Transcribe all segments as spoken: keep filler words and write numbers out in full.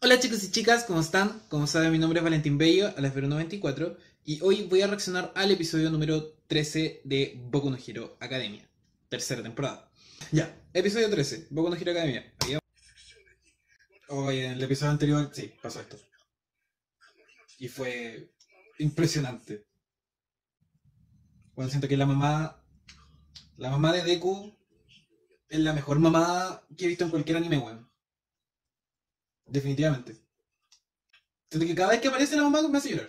Hola chicos y chicas, ¿cómo están? Como saben, mi nombre es Valentín Bello, a las noventa y cuatro, y hoy voy a reaccionar al episodio número trece de Boku no Hero Academia, tercera temporada. Ya, episodio trece, Boku no Hero Academia. Había... Oye, en el episodio anterior, sí, pasó esto. Y fue impresionante. Bueno, siento que la mamá, la mamá de Deku es la mejor mamá que he visto en cualquier anime, weón. Definitivamente. Siento que cada vez que aparece la mamá me hace llorar.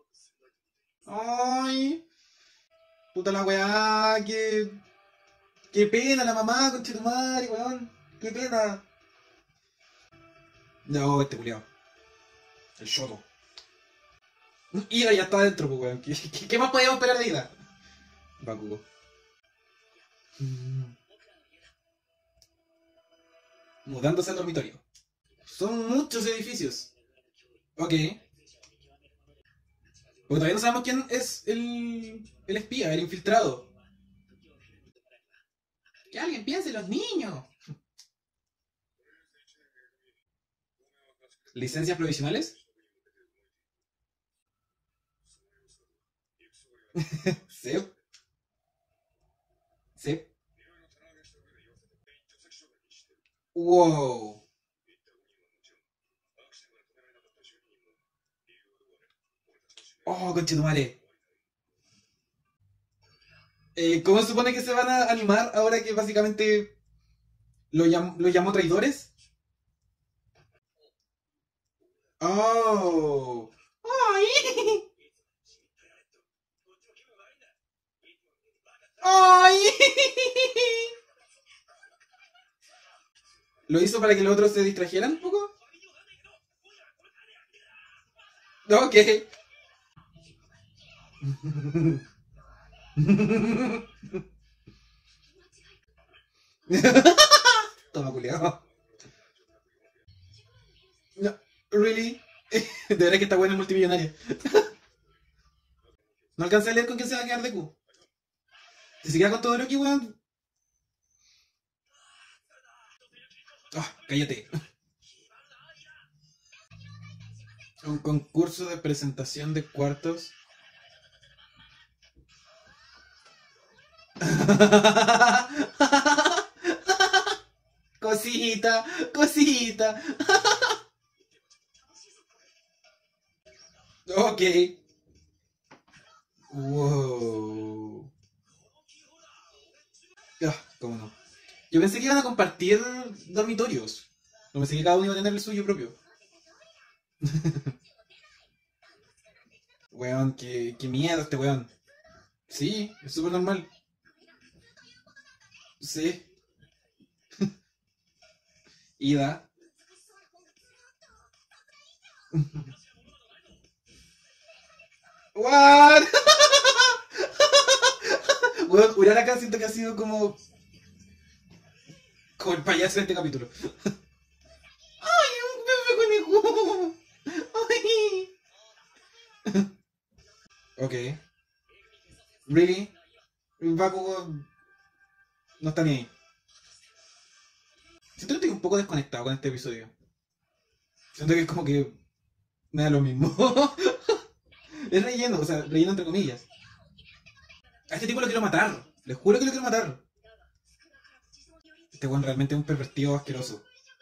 Ay, puta la weá, que qué pena la mamá, conchetumare, weón. Qué pena. No, este culiao. El Shoto. Ida ya está adentro, pues, weón. ¿Qué, qué, qué más podíamos esperar de Ida? Bakugo. Mm. Mudándose al dormitorio. Son muchos edificios. Ok. Porque todavía no sabemos quién es el, el espía, el infiltrado. Que alguien piense en los niños. ¿Licencias provisionales? Sí. Sí. Wow. Oh, conchetumare. Eh, ¿Cómo se supone que se van a animar ahora que básicamente lo, llam lo llamó traidores? Oh. Ay. Ay. ¿Lo hizo para que los otros se distrajeran un poco? Ok. Toma, culiao. No, really. De verdad que está buena el multimillonaria. No alcancé a leer con quién se va a quedar de Q. Si se queda con todo lo que, weón. Ah, cállate. Un concurso de presentación de cuartos. Cosita, cosita. Ok. Wow. Ah, cómo no. Yo pensé que iban a compartir dormitorios. No pensé que cada uno iba a tener el suyo propio. Weón, qué, qué miedo este weón. Sí, es súper normal. Sí. Ida. What? Weón, Uraraka siento que ha sido como. Como el payaso de este capítulo. ¡Ay, un bebé conejo! ¡Ay! Ok. ¿Really? Bakugo no está ni ahí. Siento que estoy un poco desconectado con este episodio. Siento que es como que me da lo mismo. Es relleno, o sea, relleno entre comillas. A este tipo lo quiero matar. Les juro que lo quiero matar. Este weón realmente es un pervertido asqueroso.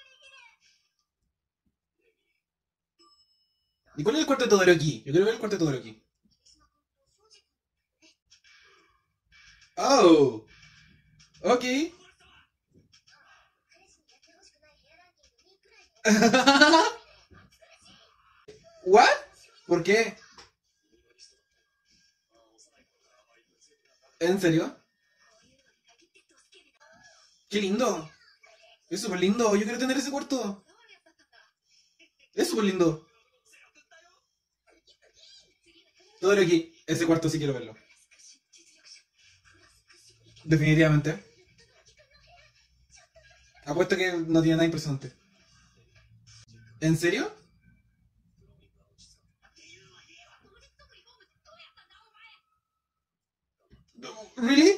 ¿Y cuál es el cuarto de Todoroki? Yo quiero ver el cuarto de Todoroki. Oh, ok. ¿What? ¿Por qué? ¿En serio? ¡Qué lindo! Es súper lindo. Yo quiero tener ese cuarto. Es súper lindo. Todoroki, ese cuarto sí quiero verlo. Definitivamente. Apuesto que no tiene nada impresionante. ¿En serio? ¿Really?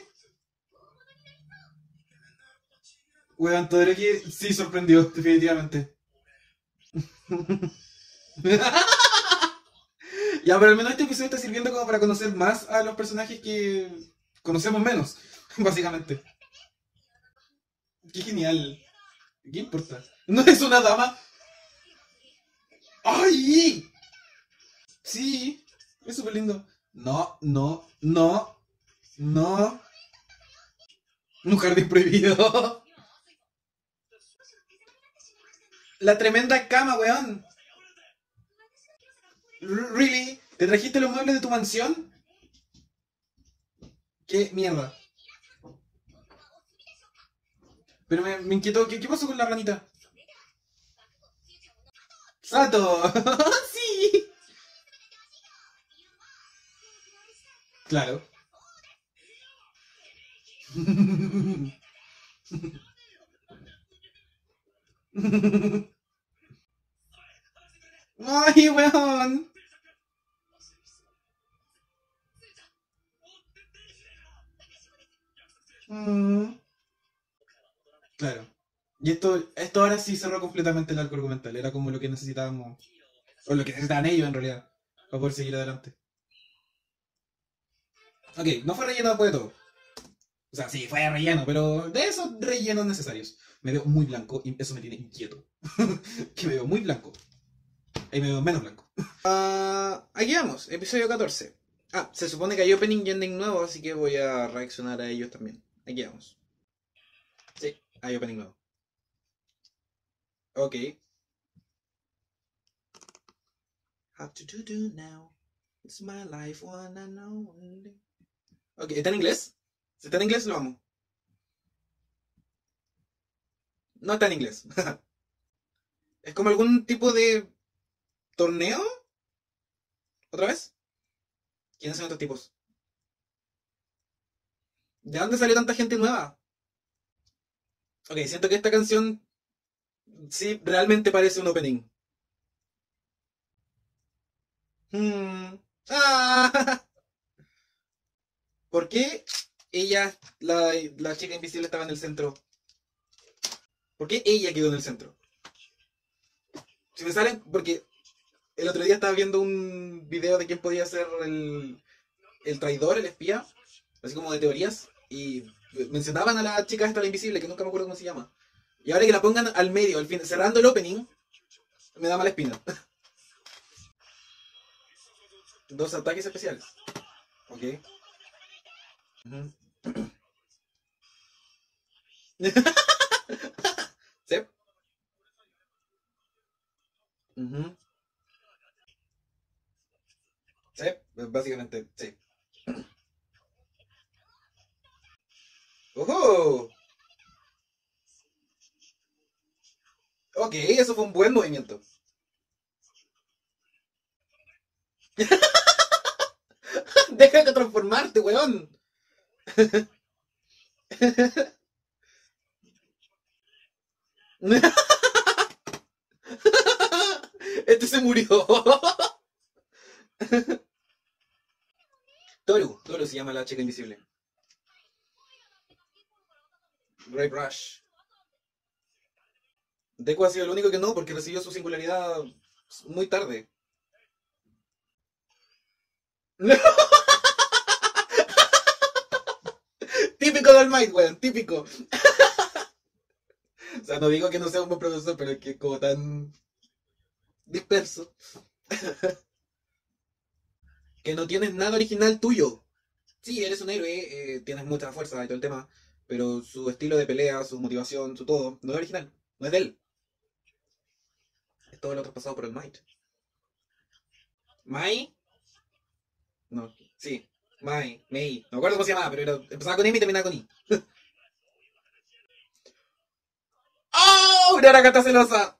Weón, Todoroki sí sorprendió, definitivamente. Ya, pero al menos este episodio está sirviendo como para conocer más a los personajes que conocemos menos, básicamente. Qué genial. ¿Qué importa? ¿No es una dama? ¡Ay! Sí, es súper lindo. No, no, no, no. Un jardín prohibido. La tremenda cama, weón. ¿Really? ¿Te trajiste los muebles de tu mansión? ¿Qué mierda? Pero me, me inquietó. ¿Qué, ¿Qué pasó con la ranita? ¡Sato! ¡Sí! Claro. ¡Ay, weón! Mm, claro. Y esto, esto ahora sí cerró completamente el arco argumental. Era como lo que necesitábamos. O lo que necesitaban ellos en realidad. Para poder seguir adelante. Ok, no fue relleno después de todo. O sea, sí, fue relleno, pero de esos rellenos necesarios. Me veo muy blanco y eso me tiene inquieto. Que me veo muy blanco. Y me veo menos blanco. Ah, aquí vamos, episodio catorce. Ah, se supone que hay opening y ending nuevo, así que voy a reaccionar a ellos también. Aquí vamos. Sí, hay opening nuevo. Ok. How to do do now. It's my life, one and only. Ok, ¿está en inglés? Si está en inglés, lo amo. No está en inglés. Es como algún tipo de torneo. ¿Otra vez? ¿Quiénes son estos tipos? ¿De dónde salió tanta gente nueva? Ok, siento que esta canción sí realmente parece un opening. Hmm. Ah, ¿por qué ella, la, la chica invisible, estaba en el centro? ¿Por qué ella quedó en el centro? Si me salen, porque el otro día estaba viendo un video de quién podía ser el, el traidor, el espía, así como de teorías, y mencionaban a la chica esta, la invisible, que nunca me acuerdo cómo se llama. Y ahora que la pongan al medio, al fin, cerrando el opening, me da mala espina. Dos ataques especiales. Ok. Ujú. ¿Sí? Ujú. Sí, básicamente, sí. ¡Ojo! Ok, eso fue un buen movimiento. Deja de transformarte, weón. Este se murió. Toru, Toru se llama la chica invisible. Ray Rush. Deku ha sido el único que no, porque recibió su singularidad muy tarde. Típico del Might, weón, típico. O sea, no digo que no sea un buen profesor, pero es que es como tan disperso que no tienes nada original tuyo. Sí, eres un héroe, eh, tienes mucha fuerza y todo el tema, pero su estilo de pelea, su motivación, su todo, no es original, no es de él. Es todo lo traspasado por el Might. Mai, no, sí, Mai, Mei, no me acuerdo cómo se llamaba, pero era, empezaba con M y terminaba con I. ¡Oh! Una aracata celosa.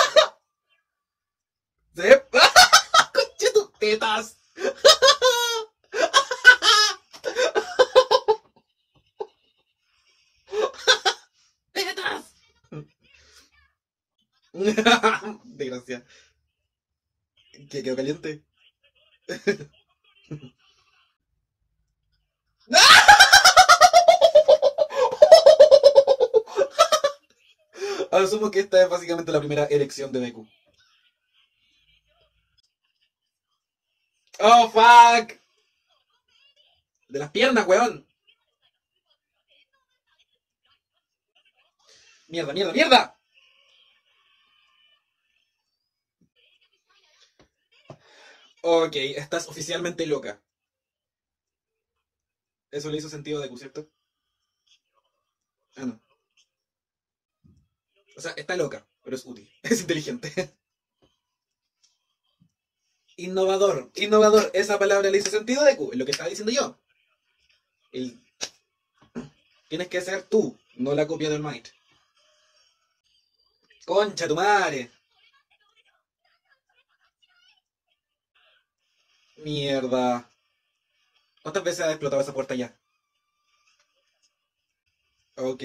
¿Sí? ¡Conche tus tetas! ¡Tetas! Desgracia. ¿Qué quedó caliente? Asumo que esta es básicamente la primera erección de Deku. Oh, fuck. De las piernas, weón. Mierda, mierda, mierda. Ok, estás oficialmente loca. Eso le hizo sentido a Deku, ¿cierto? Ah, no. O sea, está loca, pero es útil. Es inteligente. Innovador, innovador. Esa palabra le hizo sentido a Deku, es lo que estaba diciendo yo. El- Tienes que ser tú, no la copia del Might. Concha tu madre. Mierda. ¿Cuántas veces ha explotado esa puerta ya? Ok.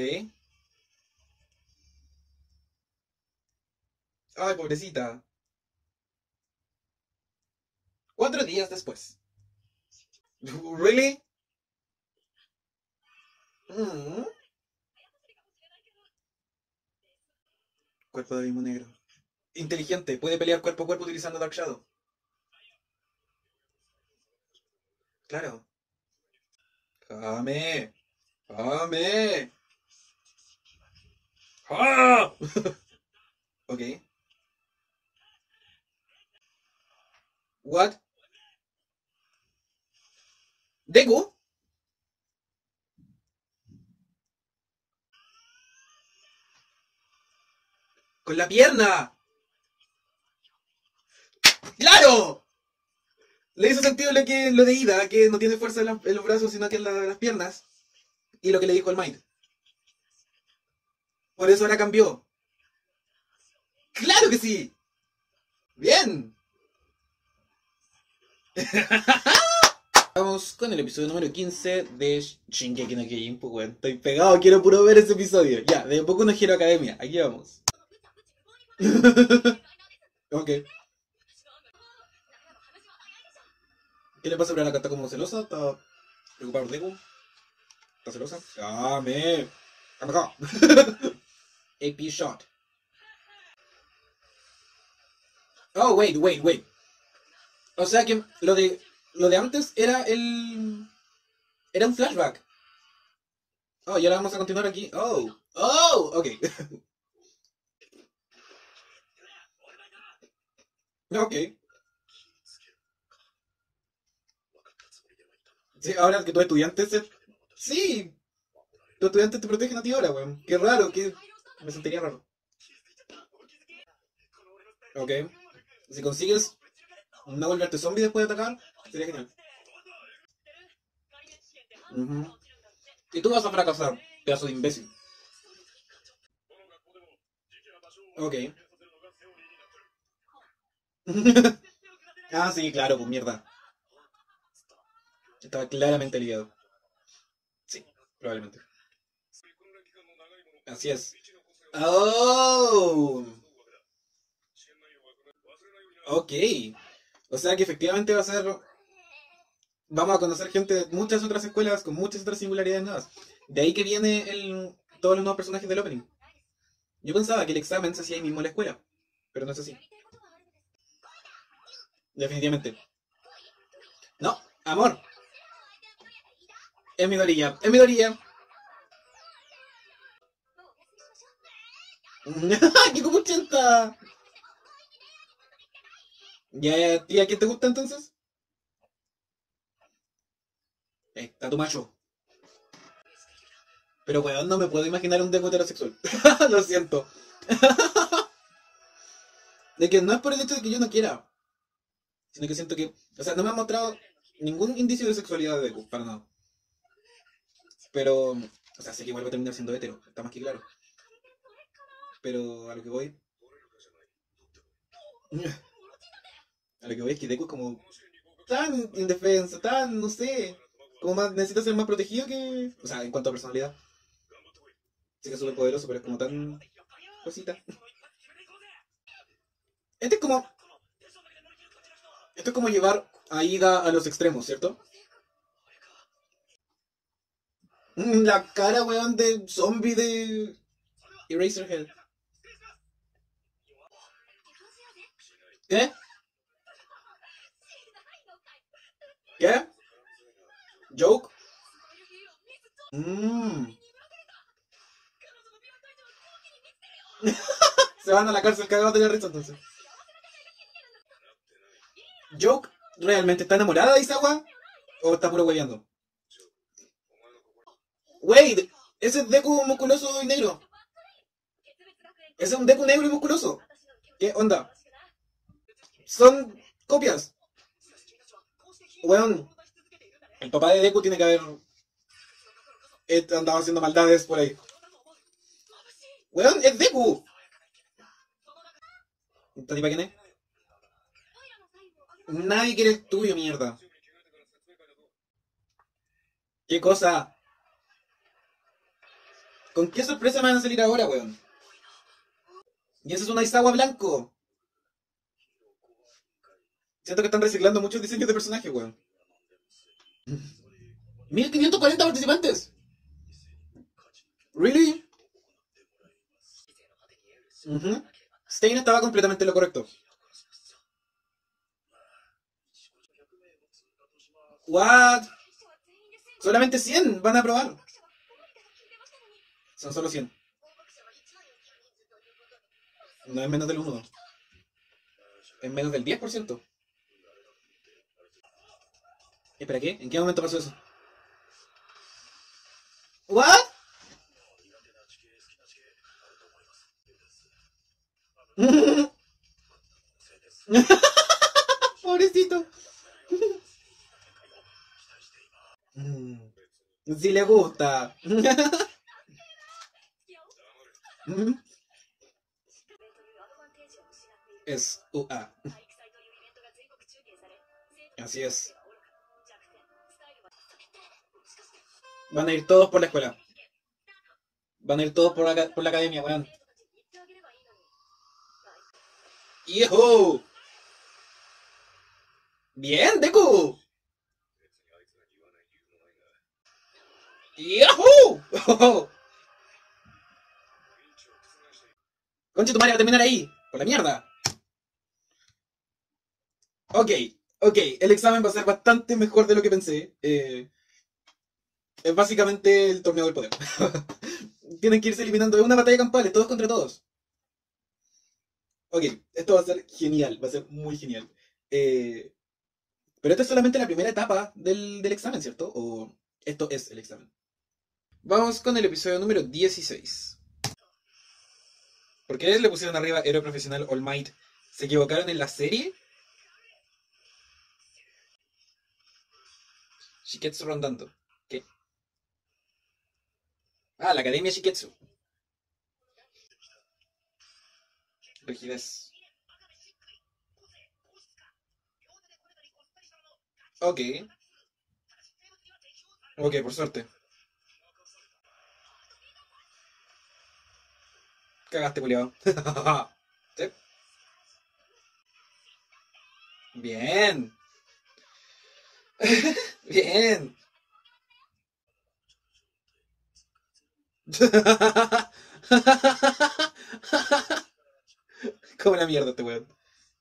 Ay, pobrecita. Cuatro días después. ¿Really? Mm. Cuerpo de abismo negro. Inteligente, puede pelear cuerpo a cuerpo utilizando Dark Shadow. Claro. ¡Jame! ¡Jame! ¡Ah! Ok. What? ¿Deku? ¡Con la pierna! ¡Claro! Le hizo sentido lo, que, lo de Ida, que no tiene fuerza en, la- en los brazos, sino que en la- las piernas. Y lo que le dijo el Might. Por eso ahora cambió. ¡Claro que sí! ¡Bien! Vamos con el episodio número quince de Shingeki no Kyojin, pues weón, estoy pegado, quiero puro ver ese episodio. Ya, de Boku no Hero Academia, aquí vamos. Ok. ¿Qué le pasa a la carta como celosa? ¿Está preocupada por Deku? ¿Está celosa? ¡Ah, me! ¡Anda acá! A P Shot. Oh, wait, wait, wait. O sea que lo de lo de antes era el era un flashback. Oh, y ahora vamos a continuar aquí. Oh, oh, ok. Ok. Sí, ahora que tus estudiantes se... Sí, tus estudiantes te protegen a ti ahora, weón. Qué raro, que me sentiría raro. Ok. Si consigues no volverte zombie después de atacar, sería genial. Ujú. Y tú vas a fracasar, pedazo de imbécil. Ok. Ah, sí, claro, pues mierda. Estaba claramente ligado. Sí, probablemente. Así es. Oh, ok. O sea que efectivamente va a ser. Vamos a conocer gente de muchas otras escuelas con muchas otras singularidades nuevas. De ahí que viene el, todos los nuevos personajes del opening. Yo pensaba que el examen se hacía ahí mismo en la escuela, pero no es así. Definitivamente. No, amor, es mi orilla, es mi orilla. ¡Qué como ochenta! Ya, ya, tía, ¿quién te gusta entonces? Eh, está tu macho. Pero weón, no me puedo imaginar un deco heterosexual. Lo siento. De que no es por el hecho de que yo no quiera, sino que siento que, o sea, no me ha mostrado ningún indicio de sexualidad de Deku, para nada. Pero, o sea, sé que igual va a terminar siendo hetero, está más que claro. Pero a lo que voy, a lo que voy es que Deku es como tan indefenso, tan, no sé, como más, necesita ser más protegido que, o sea, en cuanto a personalidad. Sí que es súper poderoso, pero es como tan cosita. Este es como, esto es como llevar a Ida a los extremos, ¿cierto? Mm, La cara, weón, de zombie de Eraserhead. ¿Qué? ¿Qué? ¿Joke? Mmm. Se van a la cárcel cagados de la risa entonces. ¿Joke realmente está enamorada de Isawa? ¿O está puro hueveando? Wait, ese es Deku musculoso y negro. Ese es un Deku negro y musculoso. ¿Qué onda? Son copias. Weón, el papá de Deku tiene que haber eh, andado haciendo maldades por ahí. Weón, es Deku. ¿Esta tipa quién es? Nadie quiere el tuyo, mierda. ¿Qué cosa? ¿Con qué sorpresa me van a salir ahora, weón? Y ese es un Aizawa blanco. Siento que están reciclando muchos diseños de personajes, weón. mil quinientos cuarenta participantes. ¿Really? Uh-huh. Stein estaba completamente en lo correcto. What? Solamente cien van a probar. Son solo cien. No es menos del uno. Es menos del diez por ciento. ¿Espera qué? ¿En qué momento pasó eso? ¿What? Pobrecito. Si le gusta. Es U A. Así es. Van a ir todos por la escuela. Van a ir todos por la, por la academia, weón. ¡Yahoo! ¡Bien, Deku! ¡Yahoo! Concha tu madre va a terminar ahí. Por la mierda. Ok, ok. El examen va a ser bastante mejor de lo que pensé. Eh, es básicamente el torneo del poder. Tienen que irse eliminando. Es una batalla campal, todos contra todos. Ok, esto va a ser genial. Va a ser muy genial. Eh, pero esto es solamente la primera etapa del, del examen, ¿cierto? ¿O esto es el examen? Vamos con el episodio número dieciséis. ¿Por qué le pusieron arriba héroe profesional All Might? ¿Se equivocaron en la serie? Shiketsu rondando. ¿Qué? Ah, la Academia Shiketsu. Rigidez. Ok. Ok, por suerte. Cagaste, culiao. ¿Sí? Bien. Bien. Como la mierda este weón.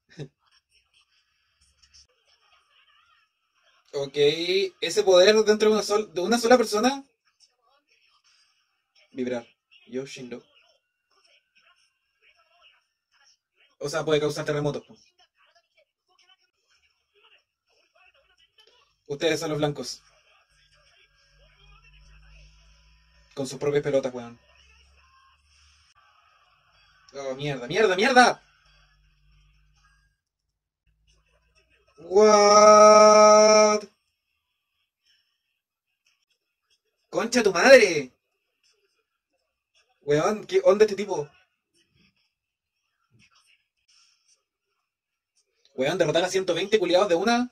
Ok, ese poder dentro de una, sol- de una sola persona. Vibrar. Yo, Shinro. O sea, puede causar terremotos, po. Ustedes son los blancos. Con sus propias pelotas, weón. Oh, mierda, mierda, mierda. What? Concha tu madre. Weón, ¿qué onda este tipo? Weón, derrotar a ciento veinte culiados de una.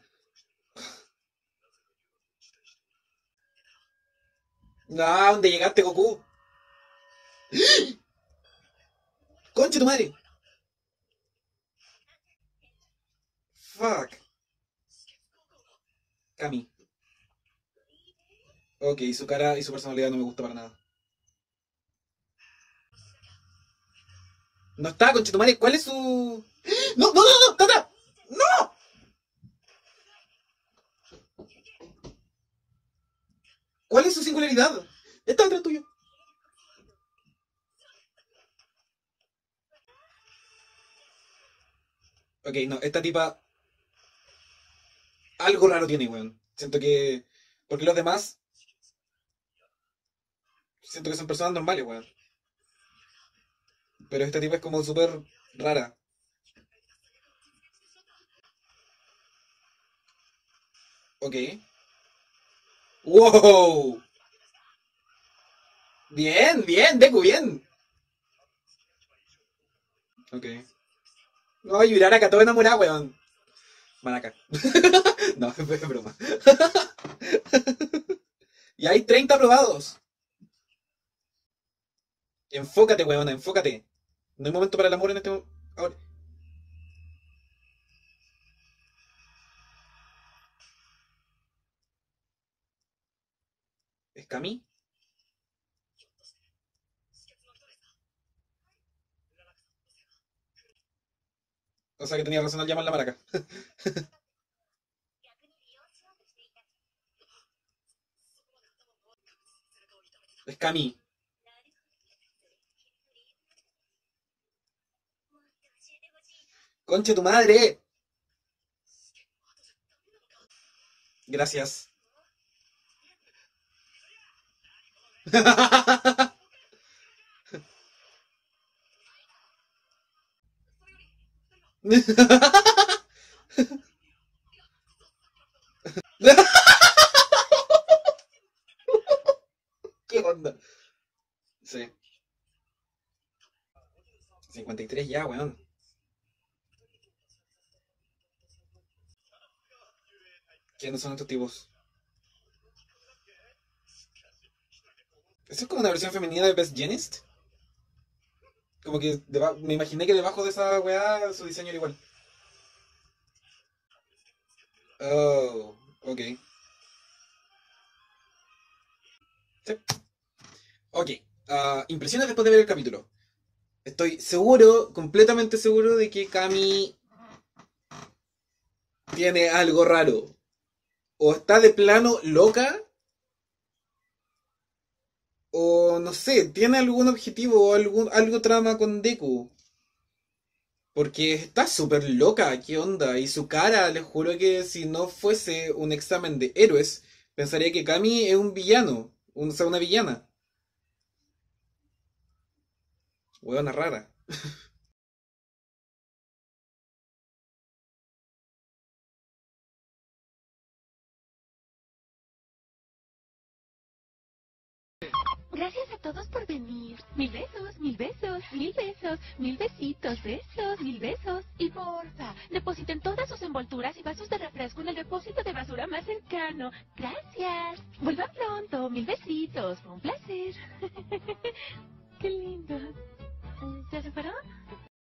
Ah, ¿dónde llegaste, Goku? Concha tu madre. Fuck. Kami. Ok, su cara y su personalidad no me gusta para nada. No está, concha tu madre. ¿Cuál es su...? ¡No, no, no, no! ¡Está atrás! ¡No! singularidad. Está detrás tuyo. Ok, no, esta tipa algo raro tiene, weón. Siento que... Porque los demás, siento que son personas normales, weón. Pero esta tipa es como súper rara. Ok. ¡Wow! Bien, bien, Deku, bien. Ok. No, llorar acá todo enamorado, weón. Maraca. No, es broma. Y hay treinta aprobados. Enfócate, weón, enfócate. No hay momento para el amor en este momento. Ahora. ¿Es Cami? O sea que tenía razón al llamar la maraca. Es Cami. ¡Conche tu madre! Gracias. ¿Qué onda? Sí. cincuenta y tres ya, weón. ¿Quiénes son estos tipos? ¿Eso es como una versión femenina de Best Jeanist? Como que deba- me imaginé que debajo de esa weá su diseño era igual. Oh, ok. Sí. Ok. Ah, impresiones después de ver el capítulo. Estoy seguro, completamente seguro de que Cami tiene algo raro. O está de plano loca, o no sé, tiene algún objetivo o algún, algo trama con Deku. Porque está súper loca, ¿qué onda? Y su cara, les juro que si no fuese un examen de héroes, pensaría que Kami es un villano, un- o sea, una villana. Huevona rara. Gracias a todos por venir. Mil besos, mil besos, mil besos, mil besitos, besos, mil besos. Y porfa, depositen todas sus envolturas y vasos de refresco en el depósito de basura más cercano. Gracias. Vuelvan pronto. Mil besitos. Fue un placer. Qué lindo. ¿Ya se fueron?